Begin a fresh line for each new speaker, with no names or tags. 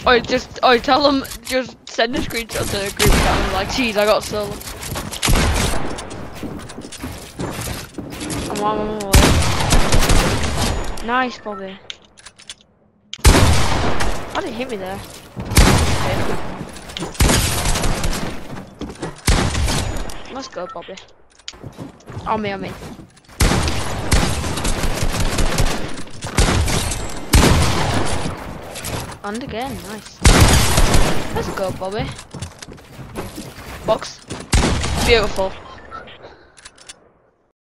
Tell them, just send a screenshot to the group chat and like, geez, I got stolen. I'm on my way. Nice, Bobby. How did it hit me there? Let's go, Bobby. On me, on me. And again, nice. Let's go, Bobby. Box. Beautiful.